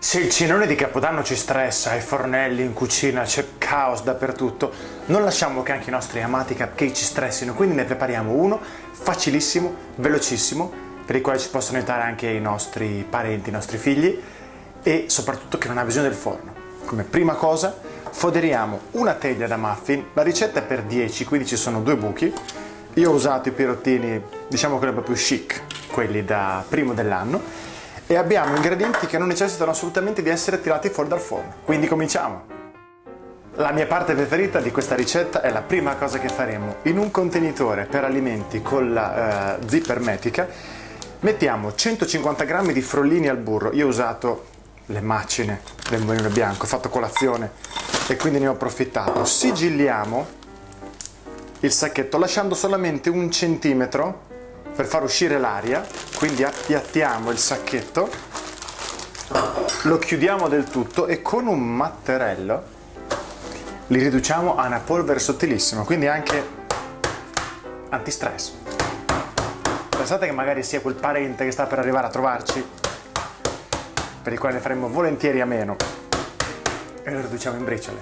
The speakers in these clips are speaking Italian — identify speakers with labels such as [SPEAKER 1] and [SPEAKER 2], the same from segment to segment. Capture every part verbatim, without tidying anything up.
[SPEAKER 1] Se il cenone di Capodanno ci stressa, ai fornelli, in cucina, c'è caos dappertutto, non lasciamo che anche i nostri amati cupcake ci stressino, quindi ne prepariamo uno facilissimo, velocissimo, per il quale ci possono aiutare anche i nostri parenti, i nostri figli, e soprattutto che non ha bisogno del forno. Come prima cosa foderiamo una teglia da muffin, la ricetta è per dieci, quindi ci sono due buchi. Io ho usato i pirottini, diciamo quelli un po' più chic, quelli da primo dell'anno, e abbiamo ingredienti che non necessitano assolutamente di essere tirati fuori dal forno. Quindi cominciamo! La mia parte preferita di questa ricetta è la prima cosa che faremo. In un contenitore per alimenti con la uh, zip ermetica mettiamo centocinquanta grammi di frollini al burro. Io ho usato le macine del Mulino Bianco, ho fatto colazione e quindi ne ho approfittato. Sigilliamo il sacchetto lasciando solamente un centimetro per far uscire l'aria, quindi appiattiamo il sacchetto, lo chiudiamo del tutto e con un matterello li riduciamo a una polvere sottilissima, quindi anche antistress. Pensate che magari sia quel parente che sta per arrivare a trovarci, per il quale ne faremo volentieri a meno, e lo riduciamo in briciole.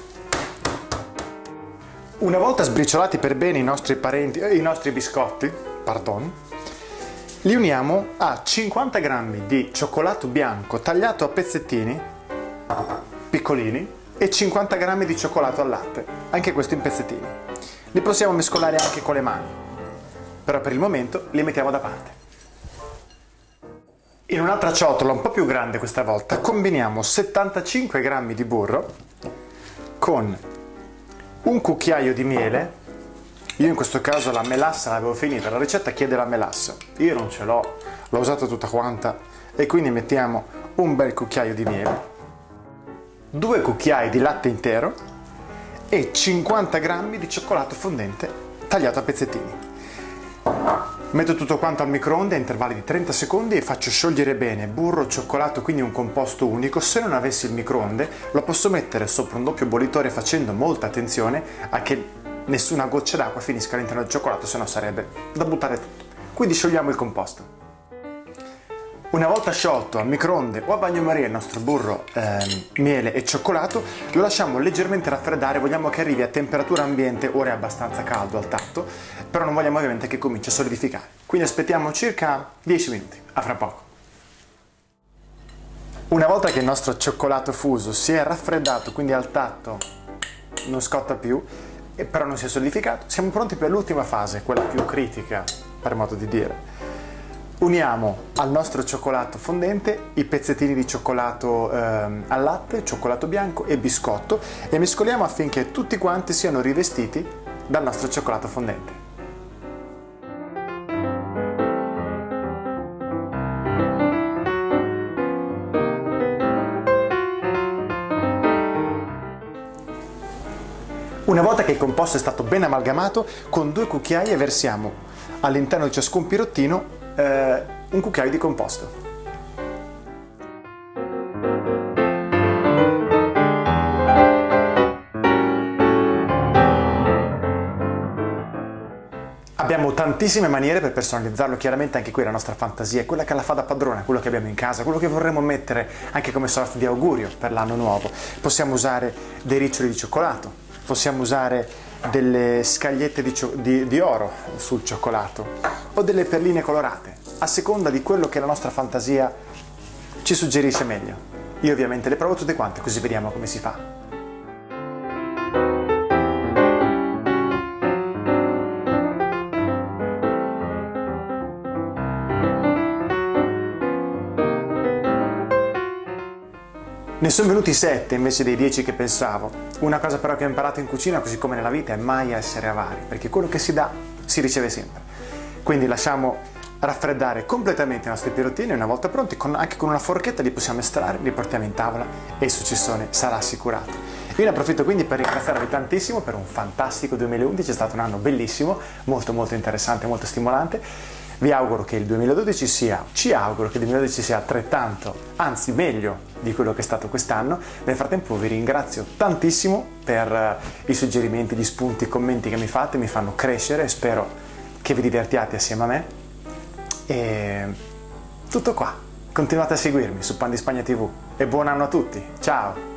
[SPEAKER 1] Una volta sbriciolati per bene i nostri parenti, eh, i nostri biscotti, pardon, li uniamo a cinquanta grammi di cioccolato bianco tagliato a pezzettini piccolini e cinquanta grammi di cioccolato al latte, anche questo in pezzettini. Li possiamo mescolare anche con le mani, però per il momento li mettiamo da parte. In un'altra ciotola un po' più grande questa volta combiniamo settantacinque grammi di burro con un cucchiaio di miele. Io in questo caso la melassa l'avevo finita, la ricetta chiede la melassa, io non ce l'ho, l'ho usata tutta quanta e quindi mettiamo un bel cucchiaio di miele, due cucchiai di latte intero e cinquanta grammi di cioccolato fondente tagliato a pezzettini. Metto tutto quanto al microonde a intervalli di trenta secondi e faccio sciogliere bene burro, cioccolato, quindi un composto unico. Se non avessi il microonde lo posso mettere sopra un doppio bollitore facendo molta attenzione a che nessuna goccia d'acqua finisca all'interno del cioccolato, se no sarebbe da buttare tutto. Quindi sciogliamo il composto. Una volta sciolto al microonde o a bagnomaria il nostro burro, ehm, miele e cioccolato, lo lasciamo leggermente raffreddare. Vogliamo che arrivi a temperatura ambiente, ora è abbastanza caldo al tatto, però non vogliamo ovviamente che cominci a solidificare. Quindi aspettiamo circa dieci minuti, a fra poco. Una volta che il nostro cioccolato fuso si è raffreddato, quindi al tatto non scotta più, e però non si è solidificato, siamo pronti per l'ultima fase, quella più critica per modo di dire. Uniamo al nostro cioccolato fondente i pezzettini di cioccolato ehm, al latte, cioccolato bianco e biscotto e mescoliamo affinché tutti quanti siano rivestiti dal nostro cioccolato fondente. Una volta che il composto è stato ben amalgamato, con due cucchiai versiamo all'interno di ciascun pirottino eh, un cucchiaio di composto. Abbiamo tantissime maniere per personalizzarlo, chiaramente anche qui la nostra fantasia è quella che la fa da padrona, quello che abbiamo in casa, quello che vorremmo mettere anche come sorta di augurio per l'anno nuovo. Possiamo usare dei riccioli di cioccolato, possiamo usare delle scagliette di, di, di oro sul cioccolato o delle perline colorate, a seconda di quello che la nostra fantasia ci suggerisce meglio. Io ovviamente le provo tutte quante, così vediamo come si fa. Ne sono venuti sette invece dei dieci che pensavo. Una cosa però che ho imparato in cucina, così come nella vita, è mai essere avari, perché quello che si dà si riceve sempre. Quindi lasciamo raffreddare completamente i nostri pirottini e una volta pronti, con, anche con una forchetta li possiamo estrarre, li portiamo in tavola e il successone sarà assicurato. Io ne approfitto quindi per ringraziarvi tantissimo per un fantastico duemilaundici, è stato un anno bellissimo, molto molto interessante, molto stimolante. Vi auguro che il duemiladodici sia, ci auguro che il duemiladodici sia altrettanto, anzi meglio di quello che è stato quest'anno. Nel frattempo vi ringrazio tantissimo per uh, i suggerimenti, gli spunti, i commenti che mi fate, mi fanno crescere e spero che vi divertiate assieme a me. E tutto qua. continuate a seguirmi su Pan di Spagna tivù e buon anno a tutti, ciao!